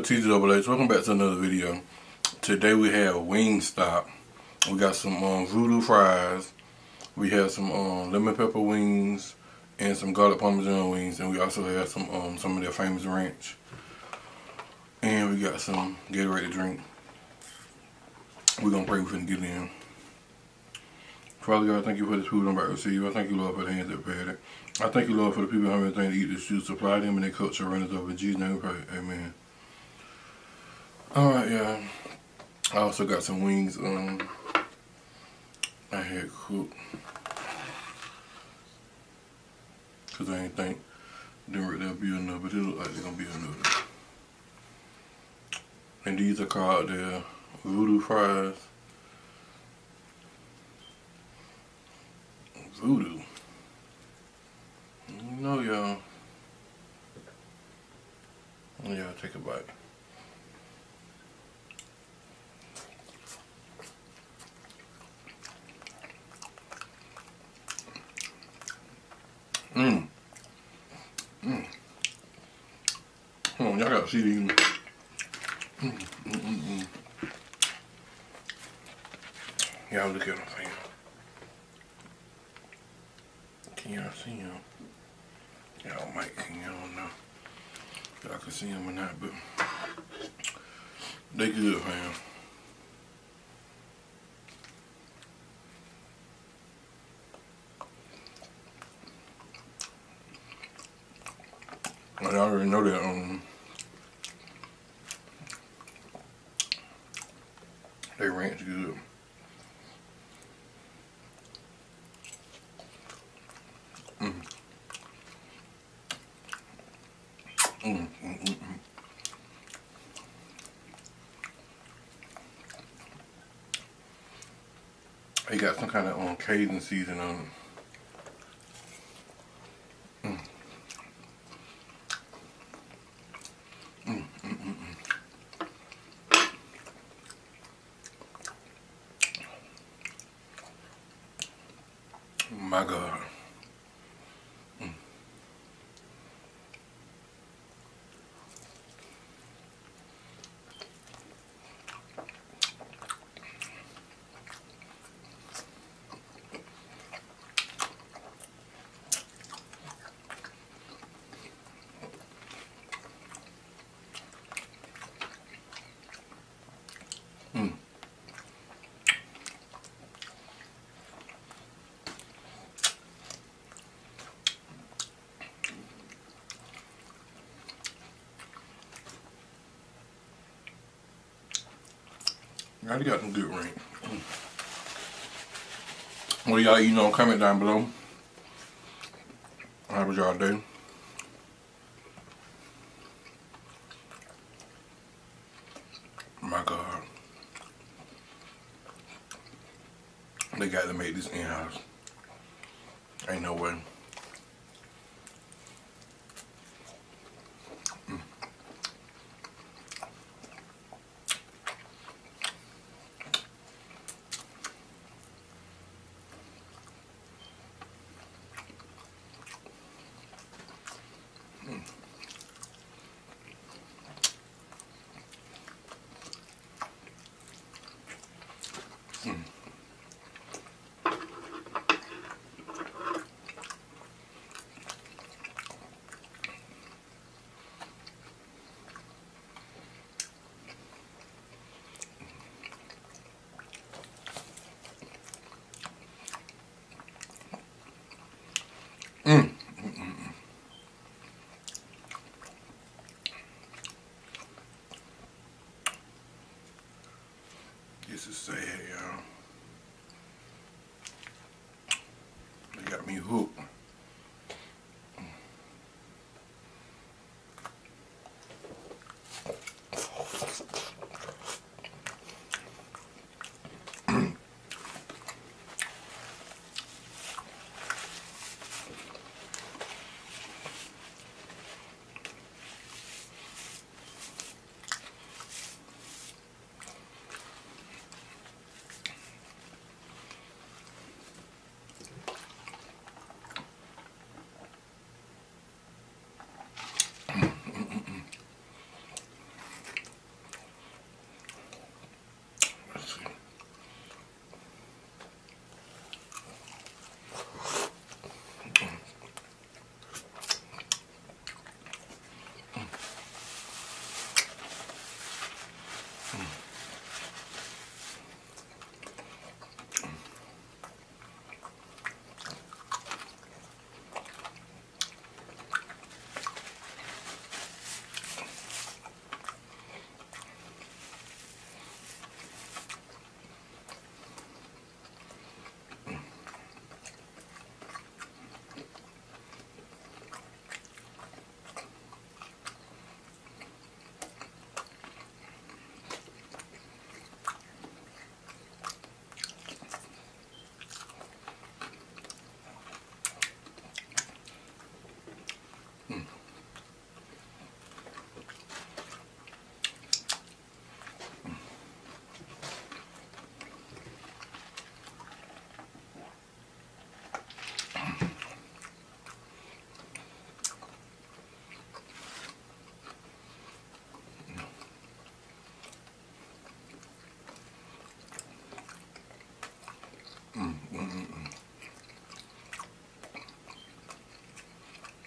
TGAA. Welcome back to another video. Today we have Wingstop. We got some voodoo fries. We have some lemon pepper wings and some garlic parmesan wings, and we also have some of their famous ranch. And we got some Gatorade to drink. We're gonna pray we finna get in. Father God, I thank you for this food I'm about to receive. I thank you, Lord, for the hands that prepared it. I thank you, Lord, for the people who have everything to eat this food. Supply them and their cups shall run us over. In Jesus' name we pray. Amen. Alright, y'all. I also got some wings I had cooked. Because I didn't think they'll be enough, but it look like they're going to be enough. And these are called the voodoo fries. Voodoo. You know, y'all. Y'all take a bite. Hold on, y'all gotta see these. Y'all look at them, fam. Can y'all see them? Y'all might, y'all know. Y'all can see them or not, but they good, fam. I already know that they ranch good. They got some kind of Cajun seasoning on it. My God. Now you got some good ranch. What are y'all eating on? Comment down below. How was y'all day? My God. They got to make this in-house. Ain't no way. This is sad, y'all. They got me hooked.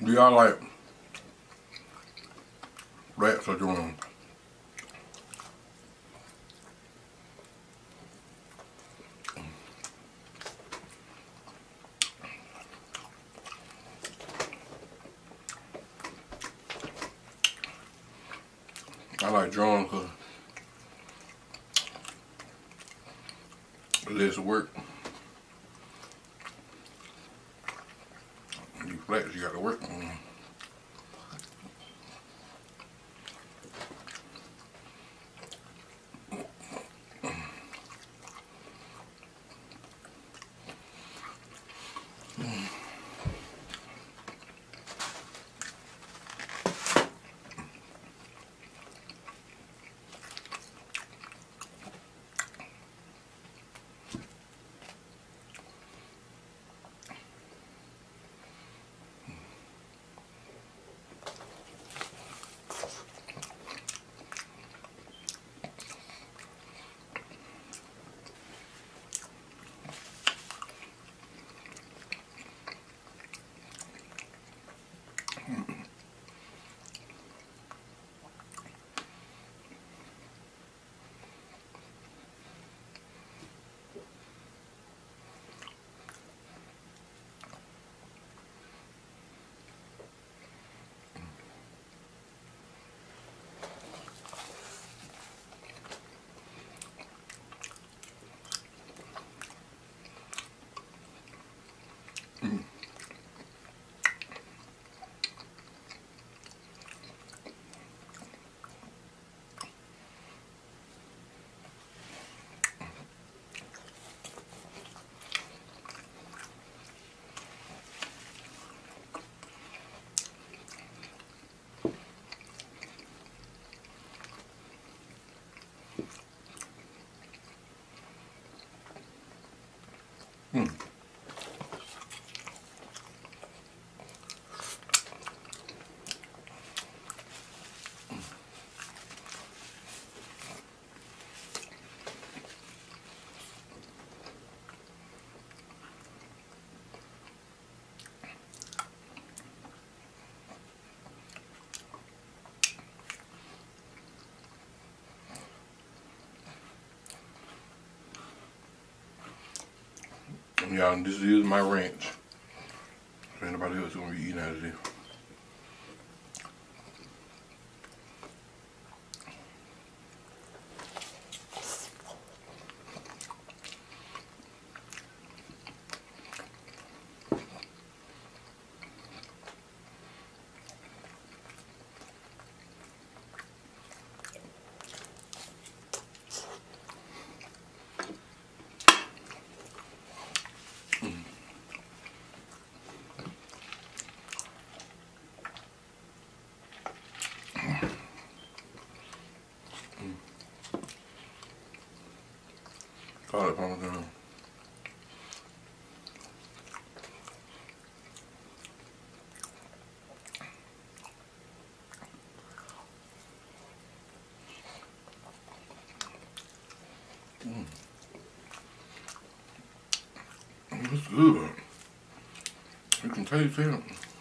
Do y'all like rats or drones? I like drones because it lets work. These flats you got to work on. Y'all, this is my ranch. So anybody else gonna be eating out of this. Garlic parmesan. It's good. You can taste it.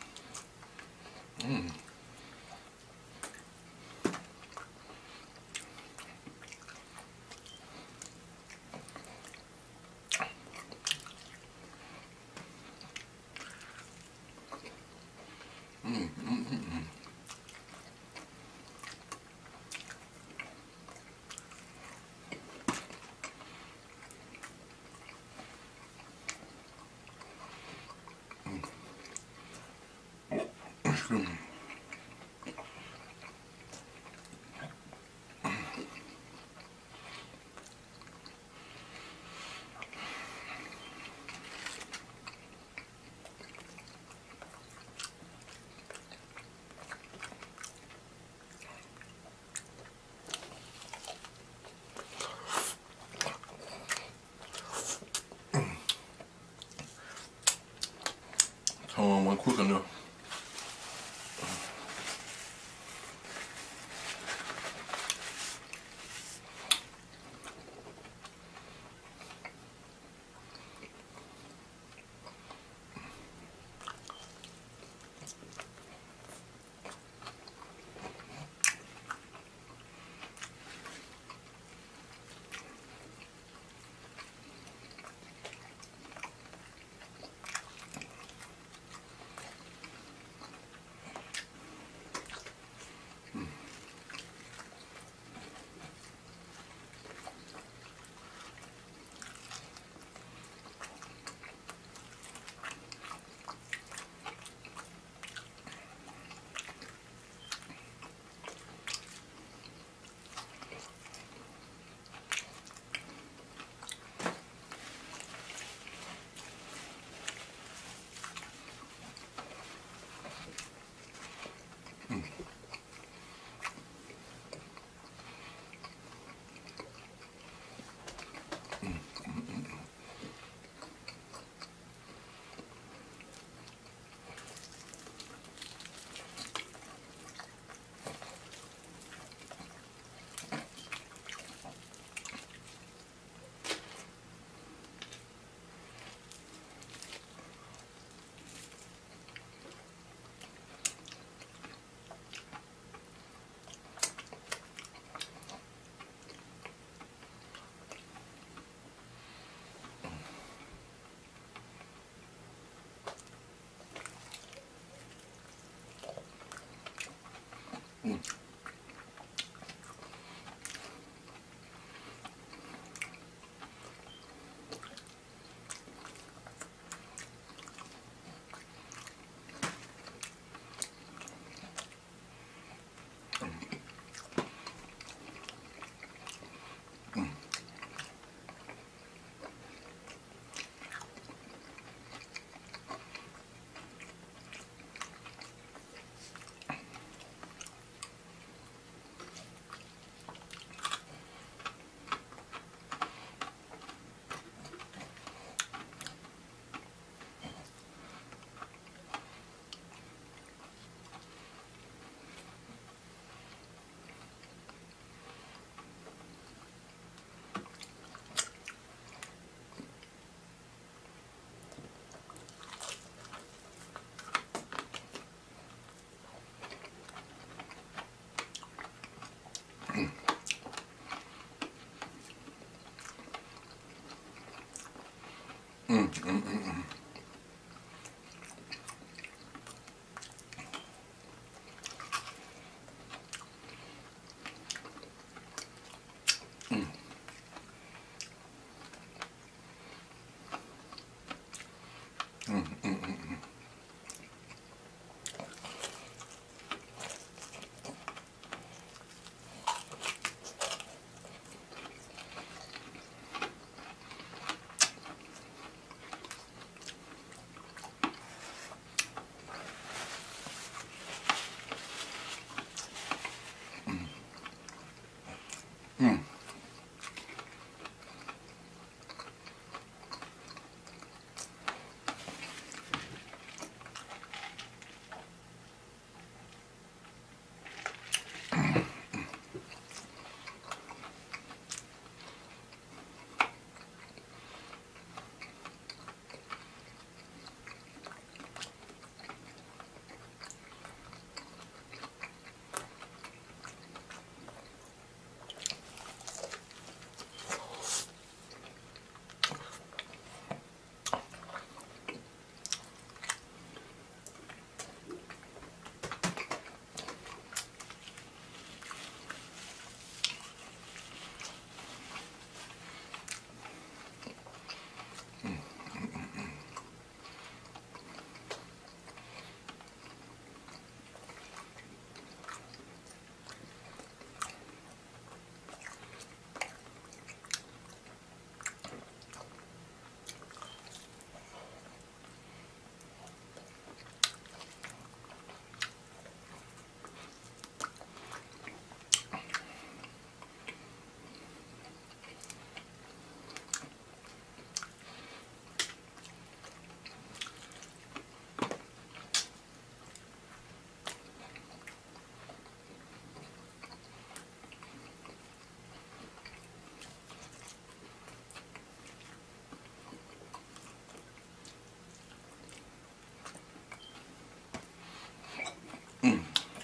One quick enough.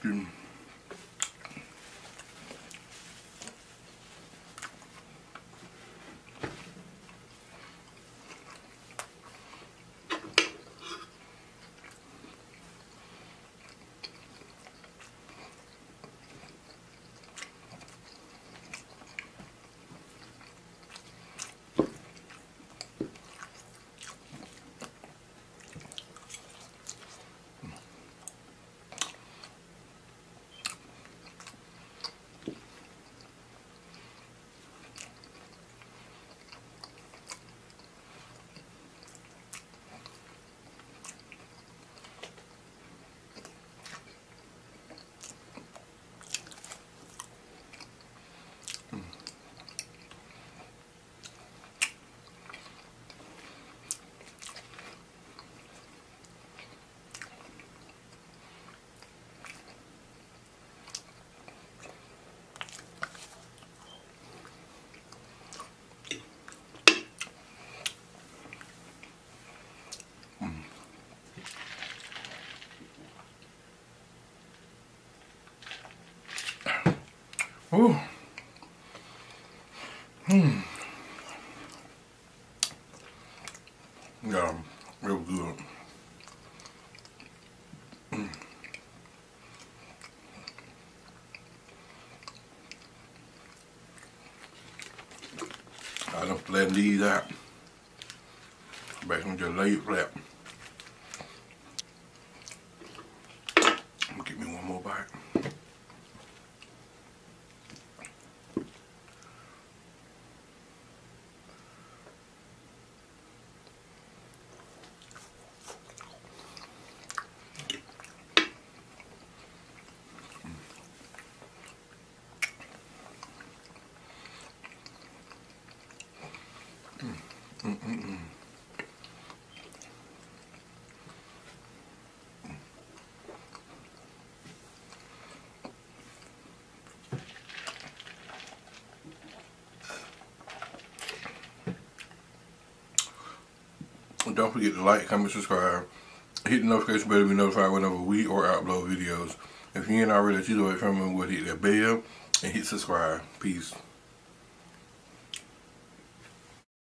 Ooh. Yeah, real good. I done flattened these out. Back on just lay it flat. Give me one more bite. Don't forget to like, comment, subscribe. Hit the notification bell to be notified whenever we or upload videos. If you ain't already, let you know it from me, hit that bell and hit subscribe. Peace.